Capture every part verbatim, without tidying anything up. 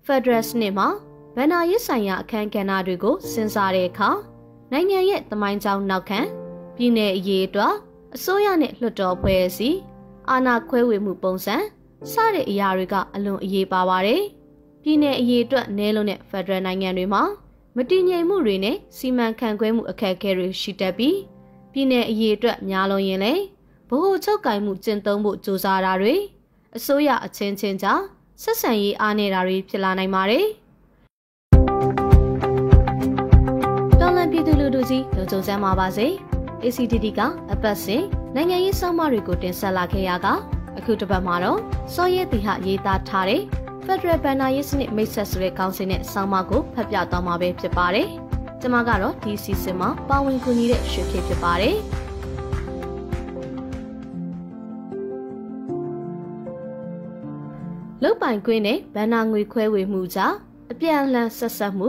Federal စနစ်မှာဗဏ္ဍာရေးဆိုင်ရာအခမ်းကဏ္ဍတွေကိုစဉ်းစားတဲ့အခါနိုင်ငံရဲ့သမိုင်းကြောင်းနောက်ခံပြည်내အရေးအတွက်အစိုးရနဲ့လွှတ်တော်ဖွဲ့စည်းအာဏာခွဲဝေမှုပုံစံစတဲ့အရာတွေကအလွန်အရေးပါပါတယ်။ပြည်내အရေးအတွက်နည်းလုံးတဲ့ Federal နိုင်ငံတွေမှာမတည်ငြိမ်မှုတွေနဲ့စီမံခန့်ခွဲမှုအခက်အခဲတွေရှိတတ်ပြီးပြည်내အရေးအတွက်များလုံးရင်လည်းဗဟိုချုပ်ကိုင်မှုကျင့်သုံးဖို့ကြိုးစားတာတွေအစိုးရအချင်းချင်းကြားဆက်ဆံရေးအားနည်းတာတွေဖြစ်လာနိုင်ပါတယ်။တော်လန်ပြည်သူလူထုကြီးလုံခြုံစမ်းပါပါစေ။ A C D D ကအပတ်စဉ်နိုင်ငံရေးဆောင်းပါးတွေကိုတင်ဆက်လာခဲ့ရကအခုတစ်ပတ်မှာတော့စောရဲတီဟရေးသားထားတဲ့ Federal ဘဏ္ဍာရေးစနစ်မိတ်ဆက်ဆိုတဲ့ခေါင်းစဉ်နဲ့ဆောင်းပါးကိုဖတ်ပြသွားမှာပဲဖြစ်ပါတယ်။ကျွန်မကတော့ဒီစီစဉ်မှာပါဝင်ကူညီတဲ့ရွှေခေဖြစ်ပါတယ်။လုတ်ပိုင်ခွင့်နဲ့ဗဏ္ဍာငွေခွဲဝေမှုကြားအပြန်အလှန်ဆက်ဆက်မှု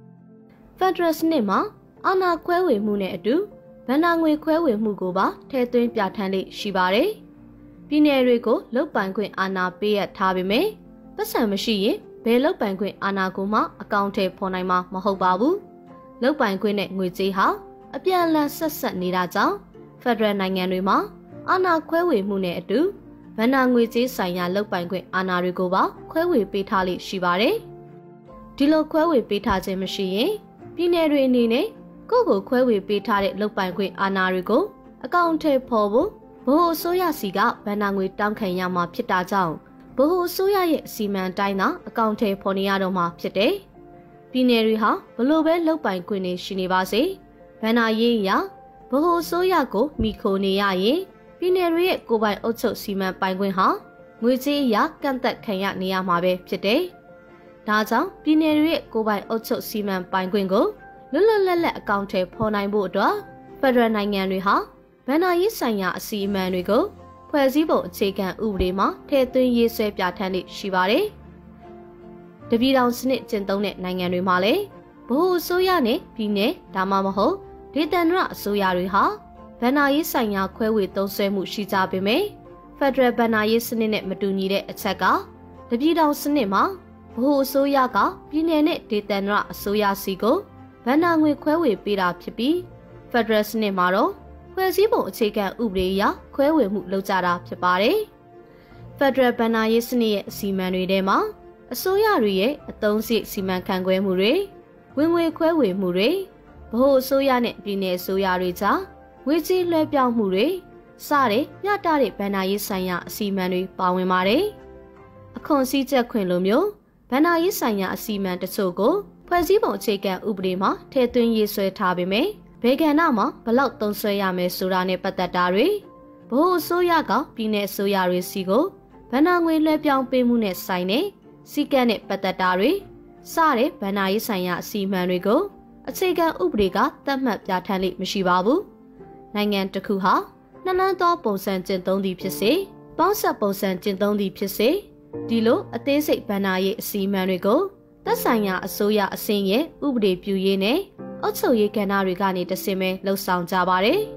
Federal စနစ်မှာအာဏာခွဲဝေမှုနဲ့အတူဗဏ္ဍာငွေခွဲဝေမှုကိုပါထည့်သွင်းပြဋ္ဌာန်းလေးရှိပါတယ်။ပြည်내တွေကိုလုတ်ပိုင်ခွင့်အာဏာပေးရထားပေမဲ့ပတ်စံမရှိရင်ဘယ်လုတ်ပိုင်ခွင့်အာဏာကိုမှအကောင့်ထဲပေါ်နိုင်မှာမဟုတ်ပါဘူး။လုတ်ပိုင်ခွင့်နဲ့ငွေကြေးဟာအပြန်အလှန်ဆက်ဆက်နေတာကြောင့် Federal နိုင်ငံတွေမှာအာဏာခွဲဝေမှုနဲ့အတူဗဏ္ဍာငွေကြေးဆိုင်ရာလုတ်ပိုင်ခွင့်အာဏာတွေကိုပါခွဲဝေပေးထားလိမ့်ရှိပါတယ်။ဒီလိုခွဲဝေပေးထားခြင်းမရှိရင်ပြည်내တွေအနေနဲ့ကိုယ့်ကိုခွဲဝေပေးထားတဲ့လုတ်ပိုင်ခွင့်အာဏာတွေကိုအကောင့်ထဲပေါ်ဖို့ဗဟိုအစိုးရစီကဗဏ္ဍာငွေတောင်းခံရမှာဖြစ်တာကြောင့်ဗဟိုအစိုးရရဲ့အစီအမံတိုင်းသာအကောင့်ထဲပေါ်နေရတော့မှာဖြစ်တယ်။ပြည်내တွေဟာဘလို့ပဲလုတ်ပိုင်ခွင့်နေရှိနေပါစေဗဏ္ဍာရေးအရဗဟိုအစိုးရကိုမိခိုနေရရင်ပြည်내တွေရဲ့ကိုယ်ပိုင်အုပ်ချုပ်စီမံပိုင်ခွင့်ဟာငွေကြေးအရကန့်သက်ခံရနေရမှာပဲဖြစ်တယ်။ဒါကြောင့်ပြည်내တွေရဲ့ကိုယ်ပိုင်အုပ်ချုပ်စီမံပိုင်ခွင့်ကိုလွတ်လွတ်လပ်လပ်အကောင့်ထဲပေါ်နိုင်ဖို့အတွက် Federal နိုင်ငံတွေဟာဗဏ္ဍာရေးဆိုင်ရာအစီအမံတွေကိုဖွဲ့စည်းပုံအခြေခံဥပဒေမှာထည့်သွင်းရေးဆွဲပြဋ္ဌာန်းလိရှိပါတယ်။တပြည်ထောင်စနစ်ကျင့်သုံးတဲ့နိုင်ငံတွေမှာလည်းဗဟိုအစိုးရနဲ့ပြည်내ဒါမှမဟုတ်ဒေသန္တရအစိုးရတွေဟာဗဏ္ဍာရေးဆိုင်ရာခွဲဝေသုံးစွဲမှုရှိကြပေမယ့် Federal ဗဏ္ဍာရေးစနစ်နဲ့မတူညီတဲ့အချက်ကတပြည်ထောင်စနစ်မှာဗဟိုအစိုးရကပြည်내နဲ့ဒေသန္တရအစိုးရစီကိုဗဏ္ဍာငွေခွဲဝေပေးတာဖြစ်ပြီး Federal စနစ်မှာတော့ဖွဲ့စည်းပုံအခြေခံဥပဒေအရခွဲဝေမှုလုပ်ကြတာဖြစ်ပါတယ်။ Federal ဘဏ္ဍာရေးစနစ်ရဲ့အစီအမံတွေထဲမှာအစိုးရတွေရဲ့အသုံးစရိတ်စီမံခန့်ခွဲမှုတွေဝင်ငွေခွဲဝေမှုတွေဗဟိုအစိုးရနဲ့ပြည်내အစိုးရတွေကြားငွေကြေးလွှဲပြောင်းမှုတွေစတဲ့မျှတတဲ့ဗဏ္ဍာရေးဆိုင်ရာအစီအမံတွေပါဝင်ပါတယ်။အခွန်စည်းကြပ်ခွင့်လိုမျိုးဗဏ္ဍာရေးဆိုင်ရာအစီအမံတချို့ကိုဖွဲ့စည်းပုံအခြေခံဥပဒေမှာထည့်သွင်းရေးဆွဲထားပေမယ့်ဘယ်ကဏ္ဍမှာဘလောက်သုံးစွဲရမယ်ဆိုတာနဲ့ပတ်သက်တာတွေဗဟိုအစိုးရကပြည်내အစိုးရတွေစီကိုဗဏ္ဍာငွေလွှဲပြောင်းပေးမှုနဲ့ဆိုင်တဲ့စည်းကမ်းနဲ့ပတ်သက်တာတွေစတဲ့ဗဏ္ဍာရေးဆိုင်ရာအစီအမံတွေကိုအခြေခံဥပဒေကသတ်မှတ်ပြဋ္ဌာန်းလိမရှိပါဘူး။နိုင်ငံတစ်ခုဟာနှနှမ်းသောပုံစံကျင့်သုံးသည်ဖြစ်စေပေါင်းဆက်ပုံစံကျင့်သုံးသည်ဖြစ်စေဒီလိုအသေးစိတ်ဗဏ္ဍာရေးအစီအမံတွေကိုသက်ဆိုင်ရာအစိုးရအဆင့်ရဲ့ဥပဒေပြုရေးနဲ့အုပ်ချုပ်ရေးကဏ္ဍတွေကနေတဆင့်ပဲလှုပ်ဆောင်ကြပါတယ်။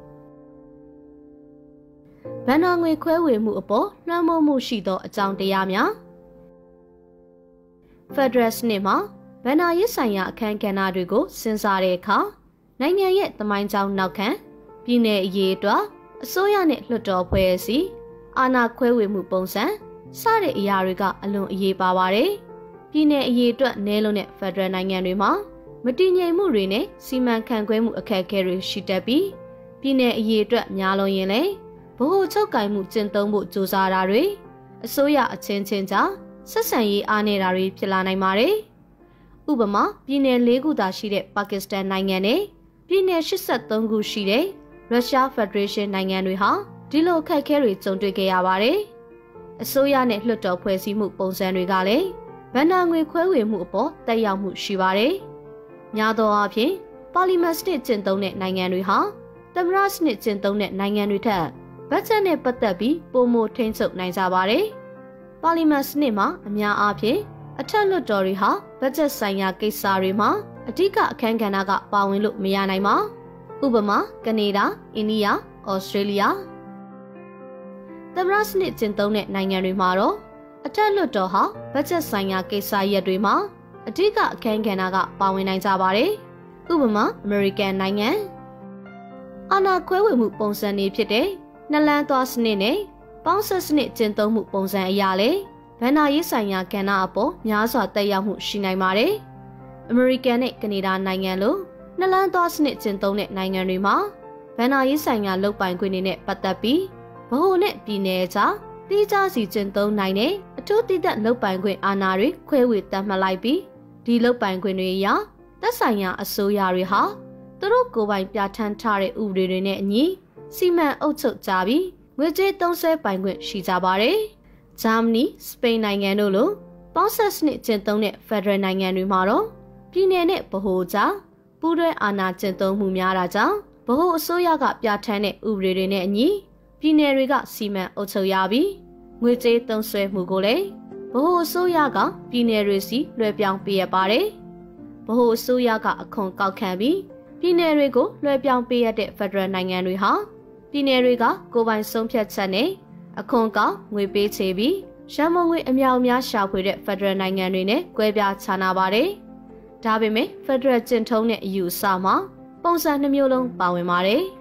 ဗဏ္ဍာငွေခွဲဝေမှုအပေါ်လွှမ်းမိုးမှုရှိသောအကြောင်းတရားများ Federal စနစ်မှာဗဏ္ဍာရေးဆိုင်ရာအခမ်းကဏ္ဍတွေကိုစဉ်းစားတဲ့အခါနိုင်ငံရဲ့သမိုင်းကြောင်းနောက်ခံပြည်내အရေးအတွက်အစိုးရနဲ့လွှတ်တော်ဖွဲ့စည်းအာဏာခွဲဝေမှုပုံစံစတဲ့အရာတွေကအလွန်အရေးပါပါတယ်။ပြည်내အရေးအတွက်နည်းလုံးတဲ့ Federal နိုင်ငံတွေမှာမတည်ငြိမ်မှုတွေနဲ့စီမံခန့်ခွဲမှုအခက်အခဲတွေရှိတတ်ပြီးပြည်내အရေးအတွက်များလုံးရင်လည်းဗဟိုချုပ်ကိုင်မှုကျင့်သုံးဖို့ကြိုးစားတာတွေအစိုးရအချင်းချင်းကြားဆက်ဆံရေးအားနည်းတာတွေဖြစ်လာနိုင်ပါတယ်။ဥပမာပြည်내၄ခုသာရှိတဲ့ပါကစ္စတန်နိုင်ငံနဲ့ပြည်내၈၃ခုရှိတဲ့ရုရှားဖက်ဒရေးရှင်းနိုင်ငံတွေဟာဒီလိုအခက်အခဲတွေကြုံတွေ့ခဲ့ရပါတယ်။အစိုးရနဲ့လွှတ်တော်ဖွဲ့စည်းမှုပုံစံတွေကလည်းဗဏ္ဍာငွေခွဲဝေမှုအပေါ်သက်ရောက်မှုရှိပါတယ်။များသောအားဖြင့်ပါလီမန်စနစ်ကျင့်သုံးတဲ့နိုင်ငံတွေဟာသမ္မတစနစ်ကျင့်သုံးတဲ့နိုင်ငံတွေထက်ဘတ်ဂျက်နဲ့ပတ်သက်ပြီးပိုမိုထိန်းချုပ်နိုင်ကြပါတယ်။ပါလီမန်စနစ်မှာအများအားဖြင့်အထက်လွှတ်တော်တွေဟာဘတ်ဂျက်ဆိုင်ရာကိစ္စတွေမှာအဓိကအခမ်းကဏ္ဍကပါဝင်လို့မရနိုင်ပါ။ဥပမာကနေဒါ၊အိန္ဒိယ၊ဩစတြေးလျသမ္မတစနစ်ကျင့်သုံးတဲ့နိုင်ငံတွေမှာတော့အထက်လွှတ်တော်ဟာဘတ်ဂျက်ဆိုင်ရာကိစ္စရပ်တွေမှာအဓိကအခမ်းကဏ္ဍကပါဝင်နိုင်ကြပါတယ်။ဥပမာအမေရိကန်နိုင်ငံအာဏာခွဲဝေမှုပုံစံတွေဖြစ်တဲ့နှလန်းသွားစနစ်နဲ့ပေါင်းဆက်စနစ်ကျင့်သုံးမှုပုံစံအရာလေဘဏ္ဍာရေးဆိုင်ရာကဏ္ဍအပေါ်များစွာသက်ရောက်မှုရှိနိုင်ပါတယ်။အမေရိကန်နဲ့ကနေဒါနိုင်ငံလိုနှလန်းသွားစနစ်ကျင့်သုံးတဲ့နိုင်ငံတွေမှာဘဏ္ဍာရေးဆိုင်ရာလုပ်ပိုင်ခွင့်တွေနဲ့ပတ်သက်ပြီးဗဟိုနဲ့ပြည်နယ်ကြားတိကျစီကျင့်သုံးနိုင်တဲ့အထူးတည်တံ့လုပ်ပိုင်ခွင့်အာဏာတွေခွဲဝေသတ်မှတ်လိုက်ပြီးဒီလုပ်ပိုင်ခွင့်တွေအရသက်ဆိုင်ရာအစိုးရတွေဟာသူတို့ကိုယ်ပိုင်ပြဋ္ဌာန်းထားတဲ့ဥပဒေတွေနဲ့အညီစီမံအုပ်ချုပ်ကြပြီးငွေကြေးသုံးစွဲပိုင်ခွင့်ရှိကြပါတယ်။ဂျာမနီ၊စပိန်နိုင်ငံတို့လိုပေါင်းဆက်စနစ်ကျင့်သုံးတဲ့ဖက်ဒရယ်နိုင်ငံတွေမှာတော့ပြည်내နဲ့ဗဟိုကြားပူးတွဲအာဏာကျင့်သုံးမှုများတာကြောင့်ဗဟိုအစိုးရကပြဋ္ဌာန်းတဲ့ဥပဒေတွေနဲ့အညီပြည်내တွေကစီမံအုပ်ချုပ်ရပြီးငွေကြေးသုံးစွဲမှုကိုလည်းဗဟိုအစိုးရကပြည်내တွေစီလွှဲပြောင်းပေးရပါတယ်။ဗဟိုအစိုးရကအခွန်ကောက်ခံပြီးပြည်내တွေကိုလွှဲပြောင်းပေးရတဲ့ဖက်ဒရယ်နိုင်ငံတွေဟာပြည်내တွေကကိုယ်ပိုင်ဆုံးဖြတ်ချက်နဲ့အခွန်ကောက်ငွေပေးချေပြီးရန်မုံငွေအများအများရှာဖွေတဲ့ဖက်ဒရယ်နိုင်ငံတွေနဲ့ကွဲပြားခြားနာပါတယ်။ဒါပေမဲ့ဖက်ဒရယ်ကျင့်ထုံးတဲ့အယူအဆမှာပုံစံနှမျိုးလုံးပါဝင်ပါတယ်။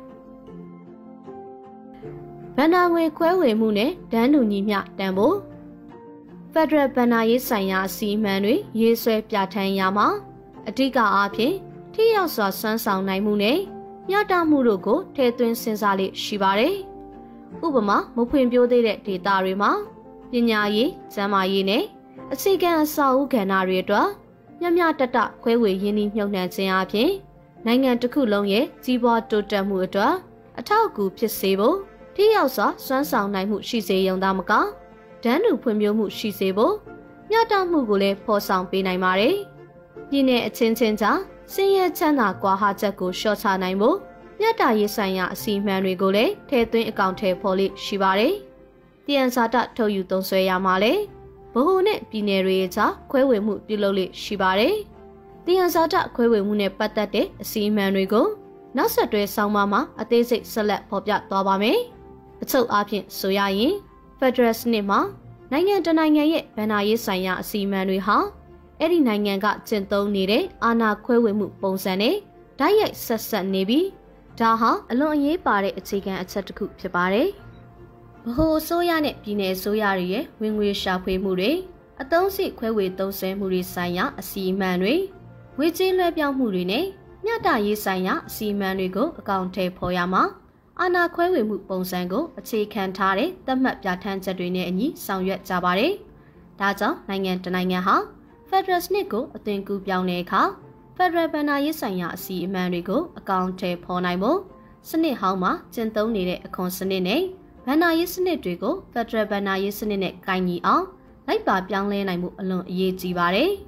ဘဏ္ဍာငွေခွဲဝေမှုနဲ့တန်းတူညီမျှတန်ဖိုးဖက်ဒရယ်ဘဏ္ဍာရေးဆိုင်ရာအစီအမံတွေရေးဆွဲပြဋ္ဌာန်းရမှာအဓိကအားဖြင့်ထိရောက်စွာစွမ်းဆောင်နိုင်မှုနဲ့မျှတမှုတို့ကိုထည့်သွင်းစဉ်းစားလေ့ရှိပါတယ်။ဥပမာမဖွံ့ဖြိုးသေးတဲ့ဒေသတွေမှာပညာရေး၊ကျန်းမာရေးနဲ့အခြေခံအဆောက်အဦကဏ္ဍတွေအတွက်မျှမျှတတခွဲဝေရင်းနှီးမြှုပ်နှံခြင်းအပြင်နိုင်ငံတစ်ခုလုံးရဲ့ကြီးပွားတိုးတက်မှုအတွက်အထောက်အကူဖြစ်စေဖို့ထိရောက်စွာစွမ်းဆောင်နိုင်မှုရှိစေရုံသာမကဒန်းတူဖွံ့ဖြိုးမှုရှိစေဖို့မျှတမှုကိုလည်းဖော်ဆောင်ပေးနိုင်ပါတယ်။ပြည်내အချင်းချင်းကြားစင်ရဲချမ်းသာကွာဟချက်ကိုလျှော့ချနိုင်ဖို့မြတ်တာရေးဆိုင်ရာအစီအမံတွေကိုလည်းထည့်သွင်းအကောင့်ထဲပေါ်လိရှိပါတယ်။တယံဇာတထုတ်ယူသုံးစွဲရမှာလေဗဟိုနဲ့ပြည်내တွေကြားခွဲဝေမှုပြုလုပ်လိရှိပါတယ်။တယံဇာတခွဲဝေမှုနဲ့ပတ်သက်တဲ့အစီအမံတွေကိုနောက်ဆက်တွဲဆောင်းပါးမှာအသေးစိတ်ဆက်လက်ဖော်ပြသွားပါမယ်။အချုပ်အားဖြင့်ဆိုရရင်ဖက်ဒရယ်စနစ်မှာနိုင်ငံတနိုင်ငံရဲ့ဘဏ္ဍာရေးဆိုင်ရာအစီအမံတွေဟာအဲ့ဒီနိုင်ငံကကျင့်သုံးနေတဲ့အာဏာခွဲဝေမှုပုံစံနဲ့ဓာတ်ရိုက်ဆက်ဆက်နေပြီးဒါဟာအလွန်အရေးပါတဲ့အခြေခံအချက်တစ်ခုဖြစ်ပါတယ်။ဗဟိုအစိုးရနဲ့ပြည်내အစိုးရတွေရဲ့ဝင်ငွေရှာဖွေမှုတွေအသုံးစရိတ်ခွဲဝေသုံးစွဲမှုတွေဆိုင်ရာအစီအမံတွေငွေကြေးလွှဲပြောင်းမှုတွေနဲ့မျှတရေးဆိုင်ရာအစီအမံတွေကိုအကောင့်ထဲပေါ်ရမှာအာဏာခွဲဝေမှုပုံစံကိုအခြေခံထားတဲ့သတ်မှတ်ပြဋ္ဌာန်းချက်တွေနဲ့အညီဆောင်ရွက်ကြပါတယ်။ဒါကြောင့်နိုင်ငံတနိုင်ငံဟာဖက်ဒရယ်စနစ်ကိုအသွင်ကူးပြောင်းတဲ့အခါဖက်ဒရယ်ဘဏ္ဍာရေးဆိုင်ရာအစီအမံတွေကိုအကောင့်ထဲပေါ်နိုင်ဖို့စနစ်ဟောင်းမှာကျင့်သုံးနေတဲ့အခွန်စနစ်နဲ့ဘဏ္ဍာရေးစနစ်တွေကိုဖက်ဒရယ်ဘဏ္ဍာရေးစနစ်နဲ့ကိုင်ညီအောင်လိုက်ပါပြောင်းလဲနိုင်မှုအလွန်အရေးကြီးပါတယ်။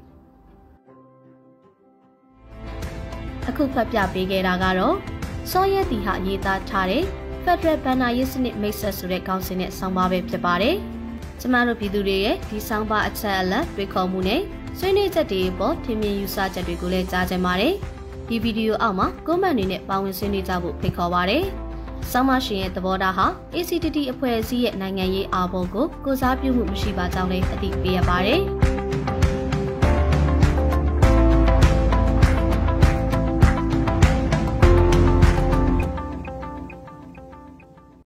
အခုဖတ်ပြပေးခဲ့တာကတော့စောရဲတီဟာရေးသားထားတဲ့ဖက်ဒရယ်ဘဏ္ဍာရေးစနစ်မိတ်ဆက်ဆိုတဲ့ခေါင်းစဉ်နဲ့ဆောင်းပါးပဲဖြစ်ပါတယ်။ကျမတို့ပြည်သူတွေရဲ့ဒီဆောင်းပါးအချက်အလက်တွေခေါ်မှုနဲ့ဆွေးနွေးချက်တွေပေါ်ထင်မြင်ယူဆချက်တွေကိုလည်းကြားကြပါတယ်။ဒီဗီဒီယိုအောက်မှာကွန်မန့်တွေနဲ့ပါဝင်ဆွေးနွေးကြဖို့ဖိတ်ခေါ်ပါတယ်။ဆောင်းပါးရှင်ရဲ့သဘောထားဟာ A C T T အဖွဲ့အစည်းရဲ့နိုင်ငံရေးအာဘော်ကိုကိုစားပြုမှုမရှိပါကြောင်းလည်းအသိပေးရပါတယ်။